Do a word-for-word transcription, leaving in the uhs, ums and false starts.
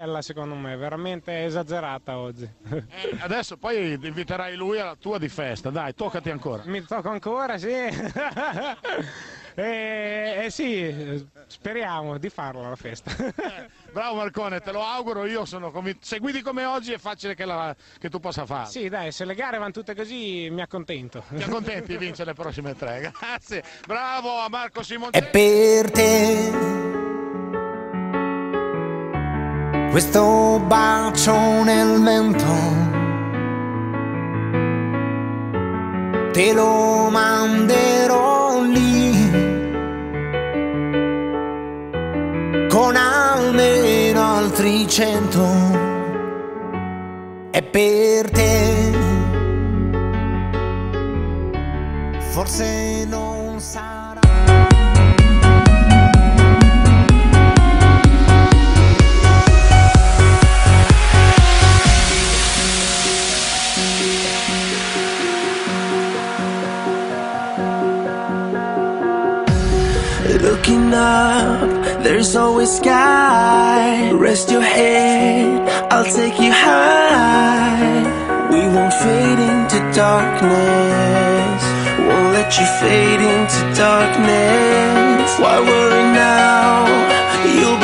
Secondo me, veramente esagerata oggi. Eh, adesso poi inviterai lui alla tua di festa, dai, toccati ancora. Mi tocca ancora, sì. E eh, sì, speriamo di farla la festa. Eh, bravo Marcone, te lo auguro, io sono convinto. Se guidi come oggi è facile che, la, che tu possa farlo. Sì, dai, se le gare vanno tutte così mi accontento. Ti accontenti di vincere le prossime tre, grazie. Bravo a Marco Simoncelli. È per te questo bacio nel vento, te lo manderò lì, con almeno altri cento. È per te, forse non sarà. Looking up, there's always sky. Rest your head, I'll take you high. We won't fade into darkness, won't let you fade into darkness. Why worry now? You'll